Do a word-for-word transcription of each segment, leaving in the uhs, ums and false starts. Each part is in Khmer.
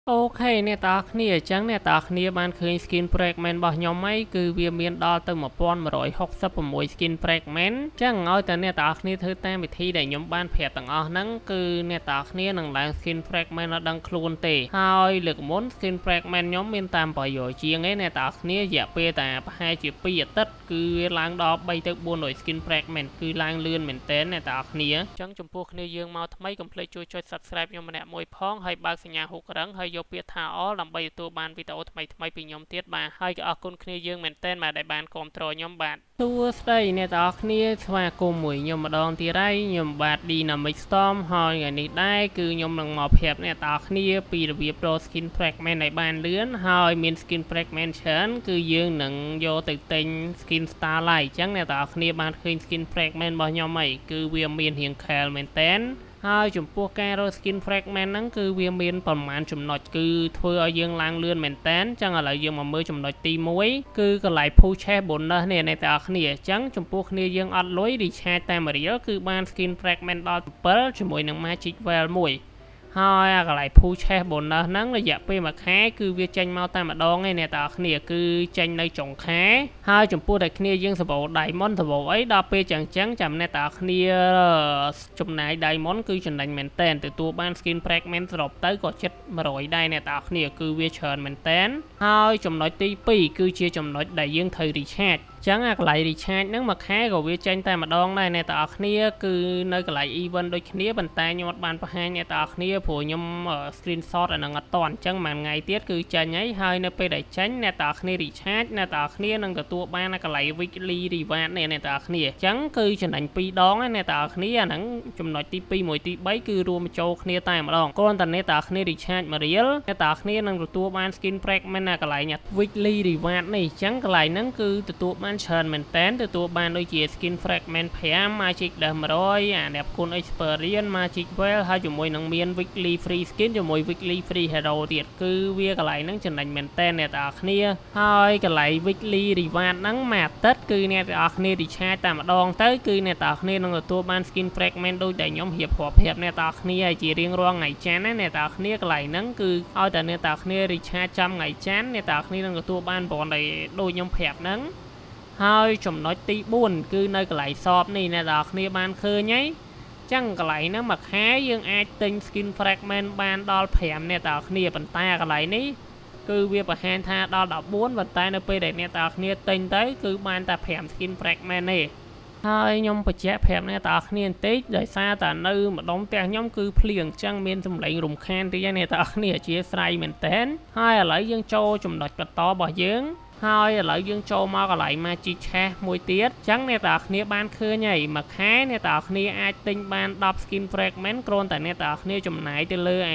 អូខេអ្នកតាគ្នាអញ្ចឹងអ្នកតាគ្នាបានឃើញ skin fragment របស់ខ្ញុំហីគឺវាមានដល់ទៅmột nghìn một trămหกสิบหก skin fragment អញ្ចឹងឲ្យតែអ្នកតាគ្នាធ្វើតាមវិធីដែលខ្ញុំបានប្រាប់ទាំងអស់ហ្នឹងគឺអ្នកតាគ្នានឹងឡើង skin fragment អត់ដឹងខ្លួនទេហើយលើកមុន skin fragment ខ្ញុំមានតាមប្រយោជន៍ជាងឯអ្នកតាគ្នារយៈពេលតែប្រហែលជាពីរអាទិត្យគឺវាឡើងដល់បីទៅបួនរយ skin fragment គឺឡើងលឿនមែនតើអ្នកតាគ្នាអញ្ចឹងចំពោះគ្នាយើងមកថ្មីកុំភ្លេចជួយចុច subscribe ខ្ញុំម្នាក់មួយផងហើយបើកសញ្ញាហូបរឹងហើយយកពាក្យថា all ដើម្បីទទួលបានវីដេអូថ្មីថ្មីពីខ្ញុំទៀតបាទហើយក៏អរគុណគ្នាយើងមែនតើបាទដែលបានគាំទ្រខ្ញុំបាទសួស្តីអ្នកទាំងអស់គ្នាស្វាគមន៍មួយខ្ញុំម្ដងទៀតហើយខ្ញុំបាទ Dynamic Storm ហើយថ្ងៃនេះដែរគឺខ្ញុំនឹងមកប្រាប់អ្នកទាំងអស់គ្នាពីរបៀប Pro Skin Fragment ឲ្យបានលឿនហើយមាន Skin Fragment ច្រើនគឺយើងនឹងយកទៅទិញ Skin Starlight អញ្ចឹងអ្នកទាំងអស់គ្នាបានឃើញ Skin Fragment របស់ខ្ញុំហីគឺវាមានរាងខែលមែនតើហើយចំពោះការរក skin fragment ហ្នឹងគឺវាមានប្រមាណចំណុចគឺធ្វើឲ្យយើងឡើងលឿនមែនតើអញ្ចឹងឥឡូវយើងមកមើលចំណុចទីមួយគឺកន្លែង push chest bonus នេះអ្នកទាំងអស់គ្នាអញ្ចឹងចំពោះគ្នាយើងអត់លុយ recharge តាមរៀលគឺបាន skin fragment ដល់sevenជាមួយនឹង magic well មួយហើយអាកន្លែង push chest bonus ហ្នឹងរយៈពេលមួយខែគឺវាចេញមកតែម្ដងឯអ្នកទាំងអស់គ្នាគឺចេញនៅចុងខែហើយចំពោះតែគ្នាយើងសបោ diamond សបោអីដល់ពេលចឹងចឹងចាំអ្នកទាំងអស់គ្នាចំណាយ diamond គឺចំណេញមែនតើទទួលបាន skin fragment សរុបទៅក៏ជិតone hundredដែរអ្នកទាំងអស់គ្នាគឺវាច្រើនមែនតើហើយចំណុចទីtwoគឺជាចំណុចដែលយើងត្រូវ rechargeចឹងអាកន្លែង recharge ហ្នឹងមួយខែក៏វាចេញតែម្ដងដែរអ្នកទាំងអស់គ្នាគឺនៅកន្លែង event ដូចគ្នាប៉ុន្តែខ្ញុំអត់បានបង្ហាញអ្នកទាំងអស់គ្នាព្រោះខ្ញុំ screenshot អាហ្នឹងអត់តាន់អញ្ចឹងមួយថ្ងៃទៀតគឺចេញហើយហើយនៅពេលដែលចេញអ្នកទាំងអស់គ្នា recharge អ្នកទាំងអស់គ្នានឹងទទួលបានអាកន្លែង weekly reward នេះអ្នកទាំងអស់គ្នាអញ្ចឹងគឺចំណេញពីរដងអ្នកទាំងអស់គ្នាអាហ្នឹងចំណុចទីtwoមួយទីthreeគឺរួមចូលគ្នាតែម្ដងគ្រាន់តែអ្នកទាំងអស់គ្នា recharge មួយរៀលអ្នកទាំងអស់គ្នានឹងទទួលបាន skin fragment អាកន្លែង weekly reward នេះអញ្ចឹងកន្លែងហ្នឹងគឺទទួលបានច្រើនមែនតើទទួលបានដូចជា skin fragment five magic dash one hundredអាអ្នកគុណ experience magic well ហើយជាមួយនឹងមាន weekly free skin ជាមួយ weekly free hero ទៀតគឺវាកន្លែងហ្នឹងចំណេញមែនតើអ្នកទាំងអស់គ្នាហើយកន្លែង weekly reward ហ្នឹងមួយអាទិត្យគឺអ្នកទាំងអស់គ្នា recharge តែម្ដងទៅគឺអ្នកទាំងអស់គ្នានឹងទទួលបាន skin fragment ដូចដែលខ្ញុំរៀបរាប់ប្រាប់អ្នកទាំងអស់គ្នាឲ្យជារៀងរាល់ថ្ងៃច័ន្ទណាអ្នកទាំងអស់គ្នាកន្លែងហ្នឹងគឺឲ្យតែអ្នកទាំងអស់គ្នា recharge ចាំថ្ងៃច័ន្ទអ្នកទាំងអស់គ្នានឹងទទួលបានប្រព័ន្ធដែលដូចខ្ញុំប្រាប់ហ្នឹងហើយចំណុចទីfourគឺនៅកន្លែងសបនេះអ្នកទាំងអស់គ្នាបានឃើញហើយចឹងកន្លែងហ្នឹងមួយខែយើងអាចទិញ skin fragment បានដល់fiveអ្នកទាំងអស់គ្នាប៉ុន្តែកន្លែងនេះគឺវាបង្ហាញថាដល់fourteenប៉ុន្តែនៅពេលដែលអ្នកទាំងអស់គ្នាទិញទៅគឺបានតែfive skin fragment ទេហើយខ្ញុំបញ្ជាក់ប្រាប់អ្នកទាំងអស់គ្នាបន្តិចដោយសារតែនៅម្ដុំផ្ទះខ្ញុំគឺភ្លៀងអញ្ចឹងមានសំឡេងរំខានតិចអ្នកទាំងអស់គ្នាអធ្យាស្រ័យមែនតើហើយឥឡូវយើងចូលចំណុចបន្តរបស់យើងហើយឥឡូវយើងចូលមកកន្លែង magic chest មួយទៀតអញ្ចឹងអ្នកទាំងអស់គ្នាបានឃើញហើយមួយខែអ្នកទាំងអស់គ្នាអាចទិញបានten skin fragment គ្រាន់តែអ្នកទាំងអស់គ្នាចំណាយទៅលើអា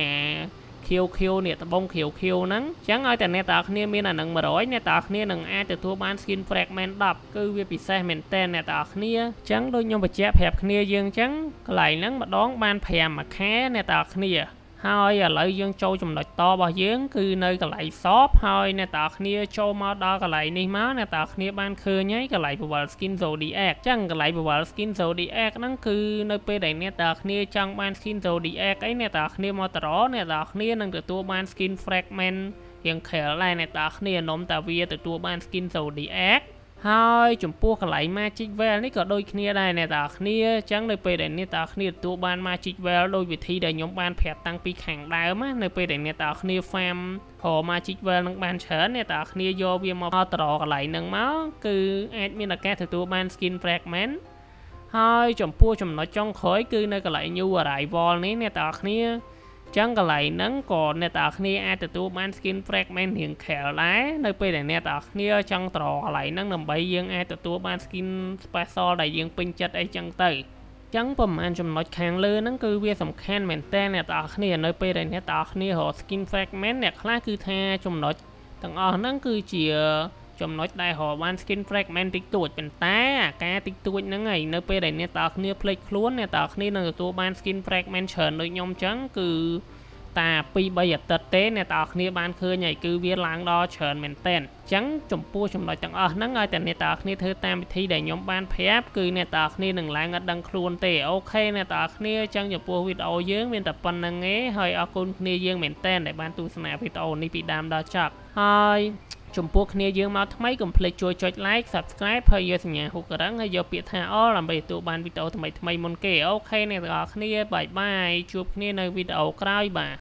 Q Q នេះដបង Q Q ហ្នឹងអញ្ចឹងឲ្យតែអ្នកទាំងអស់គ្នាមានអានឹងone hundredអ្នកទាំងអស់គ្នានឹងអាចទទួលបាន skin fragment tenគឺវាពិសេសមែនតើអ្នកទាំងអស់គ្នាអញ្ចឹងដូចខ្ញុំបញ្ជាក់ប្រាប់គ្នាយើងអញ្ចឹងកន្លែងហ្នឹងម្ដងបានfiveមួយខែអ្នកទាំងអស់គ្នាហើយឥឡូវយើងចូលចំណុចតរបស់យើងគឺនៅកន្លែងសបហើយអ្នកទាំងអស់គ្នាចូលមកដល់កន្លែងនេះមកអ្នកទាំងអស់គ្នាបានឃើញហើយកន្លែង Power Skin Zodiac អញ្ចឹងកន្លែង Power Skin Zodiac ហ្នឹងគឺនៅពេលដែលអ្នកទាំងអស់គ្នាចង់បាន Skin Zodiac អីអ្នកទាំងអស់គ្នាមកតរអ្នកទាំងអស់គ្នានឹងទទួលបាន Skin Fragment រៀងខែលដែរអ្នកទាំងអស់គ្នានំតាវាទទួលបាន Skin Zodiacហើយចំពោះកន្លែង magic well នេះក៏ដូចគ្នាដែរអ្នកទាំងអស់គ្នាអញ្ចឹងនៅពេលដែលអ្នកទាំងអស់គ្នាទទួលបាន magic well ដោយវិធីដែលខ្ញុំបានប្រាប់តាំងពីខាងដើមណានៅពេលដែលអ្នកទាំងអស់គ្នា farm រក magic well នឹងបានច្រើនអ្នកទាំងអស់គ្នាយកវាមកតរកន្លែងហ្នឹងមកគឺអាចមានឱកាសទទួលបាន skin fragment ហើយចំពោះចំណុចចុងក្រោយគឺនៅកន្លែង new arrival នេះអ្នកទាំងអស់គ្នាចឹងកន្លែងហ្នឹងក៏អ្នកទាំងអស់គ្នាអាចទទួលបាន skin fragment រៀងខែលដែរនៅពេលដែលអ្នកទាំងអស់គ្នាចង់ត្រកន្លែងហ្នឹងដើម្បីយើងអាចទទួលបាន skin special ដែលយើងពេញចិត្តអីចឹងទៅចឹងប្រហែលចំណុចខាងលើហ្នឹងគឺវាសំខាន់មែនតើអ្នកទាំងអស់គ្នានៅពេលដែលអ្នកទាំងអស់គ្នារក skin fragment អ្នកខ្លះគឺថាចំណុចទាំងអស់ហ្នឹងគឺជាចំណុចដែលរកបាន skin fragment តិចតួចប៉ុន្តែអាការតិចតួចហ្នឹងឯងនៅពេលដែលអ្នកទាំងអស់គ្នាភ្លេចខ្លួនអ្នកទាំងអស់គ្នានឹងទទួលបាន skin fragment ច្រើនដូចខ្ញុំចឹងគឺតាពីរបីអាទិត្យទេអ្នកទាំងអស់គ្នាបានឃើញហើយគឺវាឡើងដល់ច្រើនមែនទែនអញ្ចឹងចំពោះចំណុចទាំងអស់ហ្នឹងឲ្យតែអ្នកទាំងអស់គ្នាធ្វើតាមវិធីដែលខ្ញុំបានប្រាប់គឺអ្នកទាំងអស់គ្នានឹងឡើងអត់ដឹងខ្លួនទេអូខេអ្នកទាំងអស់គ្នាអញ្ចឹងចំពោះវីដេអូយើងមានតែប៉ុណ្្នឹងឯងហើយអរគុណគ្នាយើងមែនទែនដែលបានទស្សនាវីដេអូនេះពីដើមដល់ចប់ហើយចំពោះគ្នាយើងមកថ្មីកុំភ្លេចជួយចុច like subscribe ហើយយកសញ្ញាហុករឹងហើយយកពាក្យថា all ដើម្បីទទួលបានវីដេអូថ្មីៗមុនគេអូខេអ្នកទាំងអស់គ្នាបាយបាយជួបគ្នានៅវីដេអូក្រោយបាទ